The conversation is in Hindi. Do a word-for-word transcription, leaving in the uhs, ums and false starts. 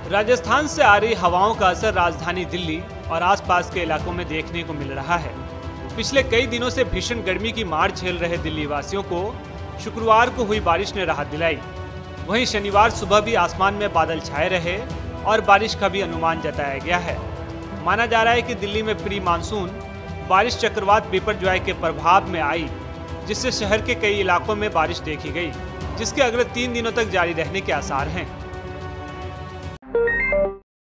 राजस्थान से आ रही हवाओं का असर राजधानी दिल्ली और आसपास के इलाकों में देखने को मिल रहा है। पिछले कई दिनों से भीषण गर्मी की मार झेल रहे दिल्ली वासियों को शुक्रवार को हुई बारिश ने राहत दिलाई। वहीं शनिवार सुबह भी आसमान में बादल छाए रहे और बारिश का भी अनुमान जताया गया है। माना जा रहा है कि दिल्ली में प्री मानसून बारिश चक्रवात बिपरजॉय के प्रभाव में आई, जिससे शहर के कई इलाकों में बारिश देखी गई, जिसके अगले तीन दिनों तक जारी रहने के आसार हैं।